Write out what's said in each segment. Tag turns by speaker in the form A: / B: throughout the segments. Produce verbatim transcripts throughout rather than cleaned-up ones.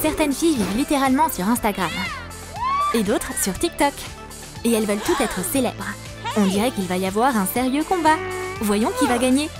A: Certaines filles vivent littéralement sur Instagram. Et d'autres sur TikTok. Et elles veulent toutes être célèbres. On dirait qu'il va y avoir un sérieux combat. Voyons qui va gagner.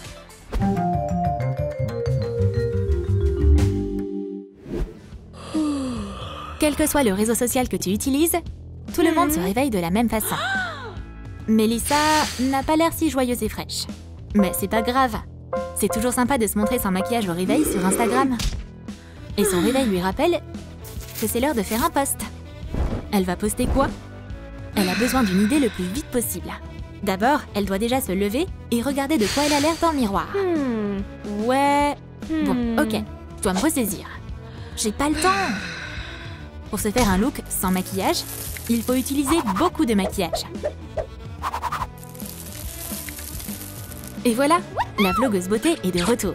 A: Quel que soit le réseau social que tu utilises, tout le monde se réveille de la même façon. Mélissa n'a pas l'air si joyeuse et fraîche. Mais c'est pas grave. C'est toujours sympa de se montrer sans maquillage au réveil sur Instagram. Et son réveil lui rappelle que c'est l'heure de faire un post. Elle va poster quoi? Elle a besoin d'une idée le plus vite possible. D'abord, elle doit déjà se lever et regarder de quoi elle a l'air dans le miroir. Hmm. Ouais... Bon, ok, je dois me ressaisir. J'ai pas le temps. Pour se faire un look sans maquillage, il faut utiliser beaucoup de maquillage. Et voilà, la vlogueuse beauté est de retour.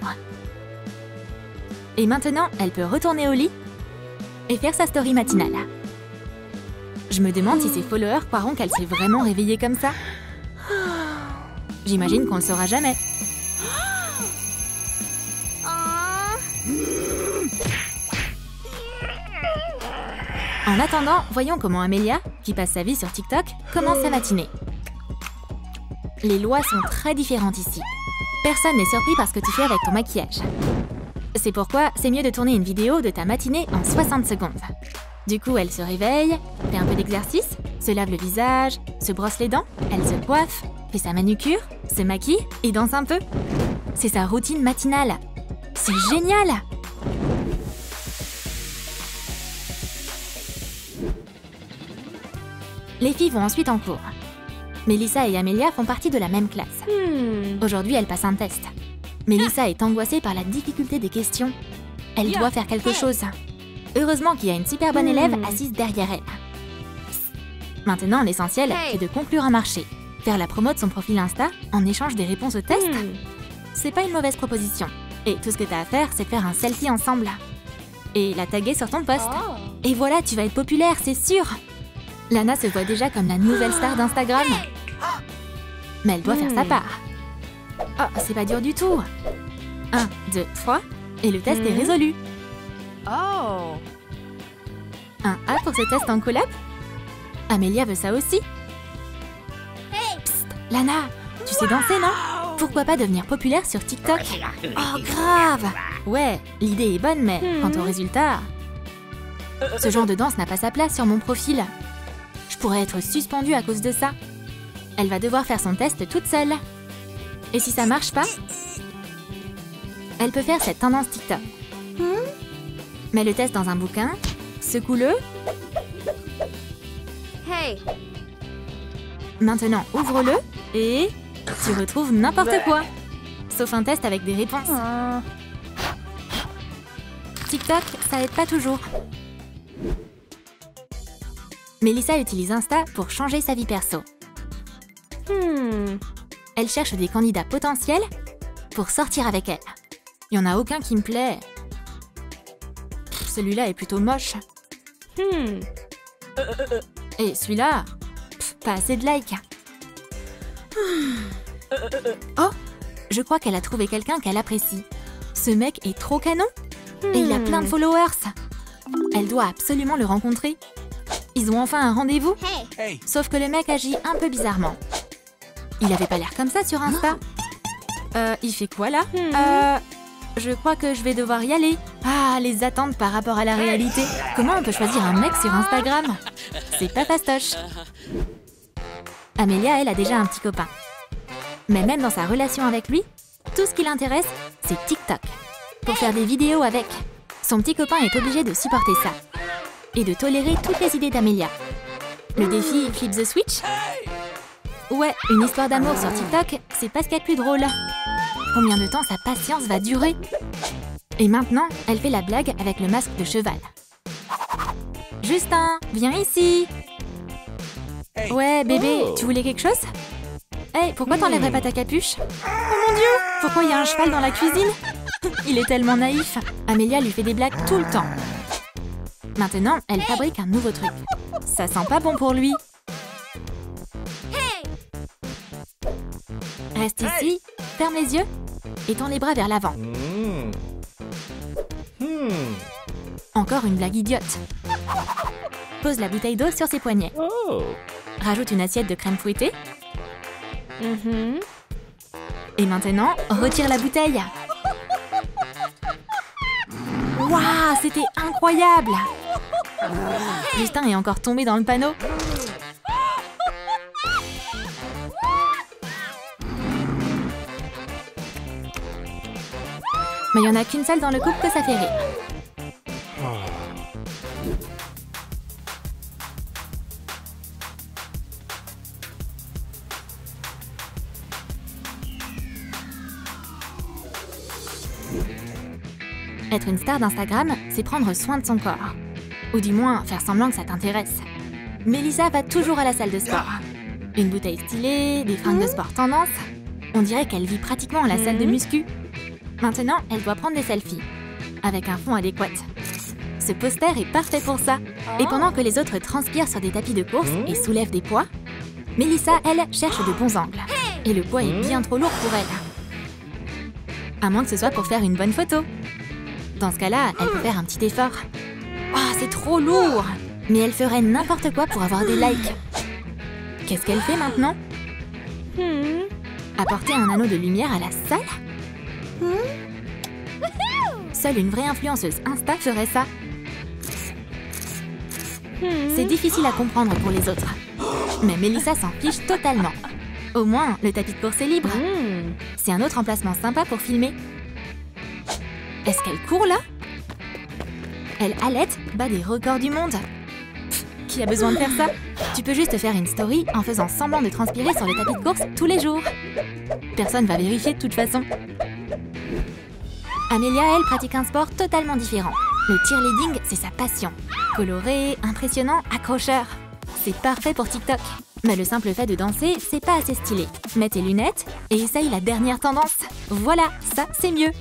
A: Et maintenant, elle peut retourner au lit et faire sa story matinale. Je me demande si ses followers croiront qu'elle s'est vraiment réveillée comme ça. J'imagine qu'on le saura jamais. En attendant, voyons comment Amelia, qui passe sa vie sur TikTok, commence sa matinée. Les lois sont très différentes ici. Personne n'est surpris par ce que tu fais avec ton maquillage. C'est pourquoi c'est mieux de tourner une vidéo de ta matinée en soixante secondes. Du coup, elle se réveille, fait un peu d'exercice, se lave le visage, se brosse les dents, elle se coiffe, fait sa manucure, se maquille et danse un peu. C'est sa routine matinale. C'est génial! Les filles vont ensuite en cours. Mélissa et Amelia font partie de la même classe. Hmm. Aujourd'hui, elles passent un test. Mélissa est angoissée par la difficulté des questions. Elle doit faire quelque chose. Heureusement qu'il y a une super bonne élève assise derrière elle. Maintenant, l'essentiel est de conclure un marché. Faire la promo de son profil Insta en échange des réponses au test, c'est pas une mauvaise proposition. Et tout ce que t'as à faire, c'est de faire un selfie ensemble. Et la taguer sur ton post. Et voilà, tu vas être populaire, c'est sûr. Lana se voit déjà comme la nouvelle star d'Instagram. Mais elle doit faire sa part. Oh, c'est pas dur du tout. Un, deux, trois, et le test est résolu.
B: Oh.
A: Un A pour ce test en collab. Amelia veut ça aussi. Psst, Lana, tu sais danser, non? Pourquoi pas devenir populaire sur TikTok? Oh, grave! Ouais, l'idée est bonne, mais quant au résultat... Ce genre de danse n'a pas sa place sur mon profil. Je pourrais être suspendue à cause de ça. Elle va devoir faire son test toute seule. Et si ça marche pas, elle peut faire cette tendance TikTok. Mets le test dans un bouquin, secoue-le.
B: Hey.
A: Maintenant, ouvre-le et tu retrouves n'importe quoi. Sauf un test avec des réponses. TikTok, ça aide pas toujours. Mélissa utilise Insta pour changer sa vie perso. Hmm. Elle cherche des candidats potentiels pour sortir avec elle. Il n'y en a aucun qui me plaît. Celui-là est plutôt moche. Hmm. Et celui-là, pas assez de likes. Oh, je crois qu'elle a trouvé quelqu'un qu'elle apprécie. Ce mec est trop canon. Et il a plein de followers. Elle doit absolument le rencontrer. Ils ont enfin un rendez-vous.
B: Hey.
A: Sauf que le mec agit un peu bizarrement. Il avait pas l'air comme ça sur Insta. Euh, il fait quoi là? Euh, je crois que je vais devoir y aller. Ah, les attentes par rapport à la réalité. Comment on peut choisir un mec sur Instagram? C'est pas fastoche. Amelia, elle, a déjà un petit copain. Mais même dans sa relation avec lui, tout ce qui l'intéresse, c'est TikTok. Pour faire des vidéos avec. Son petit copain est obligé de supporter ça. Et de tolérer toutes les idées d'Amelia. Le défi Flip the Switch? Ouais, une histoire d'amour sur TikTok, c'est pas ce qu'il y a de plus drôle. Combien de temps sa patience va durer? Et maintenant, elle fait la blague avec le masque de cheval. Justin, viens ici. Ouais, bébé, tu voulais quelque chose? Hey, pourquoi t'enlèverais pas ta capuche? Oh mon Dieu, pourquoi il y a un cheval dans la cuisine? Il est tellement naïf. Amelia lui fait des blagues tout le temps. Maintenant, elle fabrique un nouveau truc. Ça sent pas bon pour lui. Reste ici, ferme les yeux et tends les bras vers l'avant. Encore encore une blague idiote. Pose la bouteille d'eau sur ses poignets.
C: Oh.
A: Rajoute une assiette de crème fouettée.
B: Mhm.
A: Et maintenant, retire la bouteille. Waouh, c'était incroyable! Justin est encore tombé dans le panneau. Mais il n'y en a qu'une seule dans le couple que ça fait rire. Être une star d'Instagram, c'est prendre soin de son corps. Ou du moins, faire semblant que ça t'intéresse. Melissa va toujours à la salle de sport. Une bouteille stylée, des fringues de sport tendance. On dirait qu'elle vit pratiquement à la salle de muscu. Maintenant, elle doit prendre des selfies. Avec un fond adéquat. Ce poster est parfait pour ça. Et pendant que les autres transpirent sur des tapis de course et soulèvent des poids, Melissa, elle, cherche de bons angles. Et le poids est bien trop lourd pour elle. À moins que ce soit pour faire une bonne photo. Dans ce cas-là, elle peut faire un petit effort. Oh, c'est trop lourd! Mais elle ferait n'importe quoi pour avoir des likes. Qu'est-ce qu'elle fait maintenant?
B: Hmm.
A: Apporter un anneau de lumière à la salle? Seule une vraie influenceuse Insta ferait ça. C'est difficile à comprendre pour les autres. Mais Melissa s'en fiche totalement. Au moins, le tapis de course est libre.
B: Hmm.
A: C'est un autre emplacement sympa pour filmer. Est-ce qu'elle court là? Elle halète, bat des records du monde. Pff, qui a besoin de faire ça? Tu peux juste faire une story en faisant semblant de transpirer sur le tapis de course tous les jours. Personne va vérifier de toute façon. Amelia, elle, pratique un sport totalement différent. Le cheerleading, c'est sa passion. Coloré, impressionnant, accrocheur. C'est parfait pour TikTok. Mais le simple fait de danser, c'est pas assez stylé. Mets tes lunettes et essaye la dernière tendance. Voilà, ça, c'est mieux.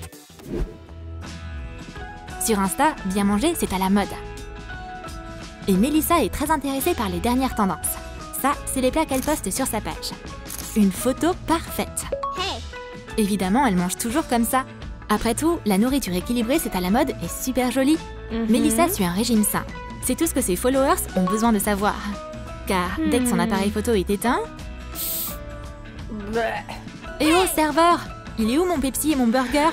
A: Sur Insta, bien manger, c'est à la mode. Et Melissa est très intéressée par les dernières tendances. Ça, c'est les plats qu'elle poste sur sa page. Une photo parfaite. Évidemment, elle mange toujours comme ça. Après tout, la nourriture équilibrée, c'est à la mode et super jolie.
B: Mhm.
A: Melissa suit un régime sain. C'est tout ce que ses followers ont besoin de savoir. Car dès que son appareil photo est éteint... Eh oh, serveur! Il est où mon Pepsi et mon burger?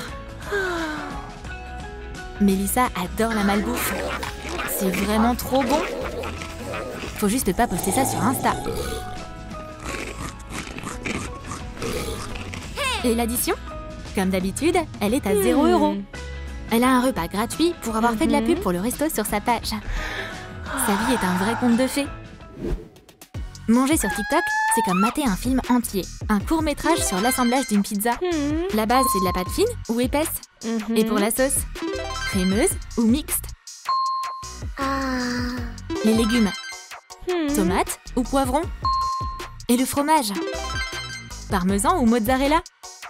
A: Melissa adore la malbouffe. C'est vraiment trop bon. Faut juste pas poster ça sur Insta. Et l'addition? Comme d'habitude, elle est à zéro euro. Elle a un repas gratuit pour avoir fait de la pub pour le resto sur sa page. Sa vie est un vrai conte de fées. Manger sur TikTok, c'est comme mater un film entier. Un court-métrage sur l'assemblage d'une pizza. La base, c'est de la pâte fine ou épaisse. Et pour la sauce, crémeuse ou mixte. Les légumes, tomates ou poivrons. Et le fromage, parmesan ou mozzarella.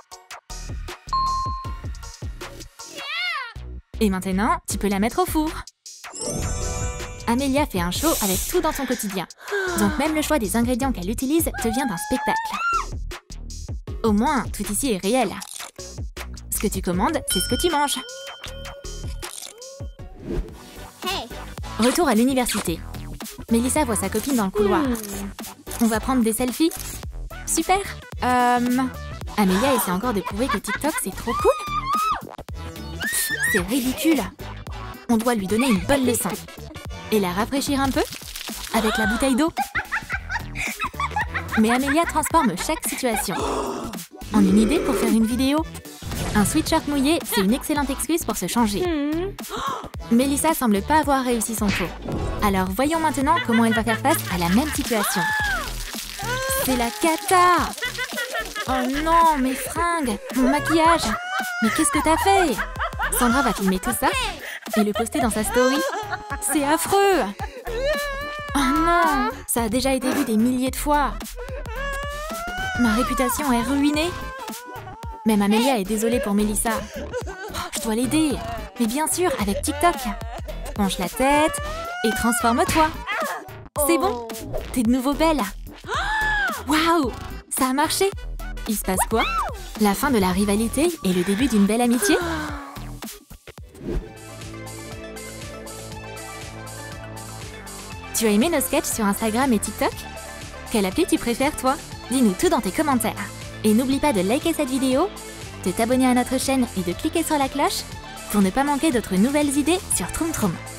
A: Et maintenant, tu peux la mettre au four. Amelia fait un show avec tout dans son quotidien. Donc même le choix des ingrédients qu'elle utilise devient un spectacle. Au moins, tout ici est réel. Ce que tu commandes, c'est ce que tu manges. Retour à l'université. Melissa voit sa copine dans le couloir. On va prendre des selfies? Super. Euh... Amelia essaie encore de prouver que TikTok, c'est trop cool. Pff, c'est ridicule. On doit lui donner une bonne leçon. Et la rafraîchir un peu avec la bouteille d'eau. Mais Amelia transforme chaque situation en une idée pour faire une vidéo. Un sweatshirt mouillé, c'est une excellente excuse pour se changer. Melissa semble pas avoir réussi son coup. Alors voyons maintenant comment elle va faire face à la même situation. C'est la cata! Oh non, mes fringues, mon maquillage! Mais qu'est-ce que t'as fait? Sandra va filmer tout ça et le poster dans sa story. C'est affreux! Oh non, ça a déjà été vu des milliers de fois. Ma réputation est ruinée. Même Amelia est désolée pour Melissa. Oh, je dois l'aider. Mais bien sûr, avec TikTok. Penche la tête et transforme-toi. C'est bon, t'es de nouveau belle. Waouh, ça a marché. Il se passe quoi? La fin de la rivalité et le début d'une belle amitié? Tu as aimé nos sketchs sur Instagram et TikTok? Quelle appli tu préfères, toi? Dis-nous tout dans tes commentaires. Et n'oublie pas de liker cette vidéo, de t'abonner à notre chaîne et de cliquer sur la cloche pour ne pas manquer d'autres nouvelles idées sur Troom Troom.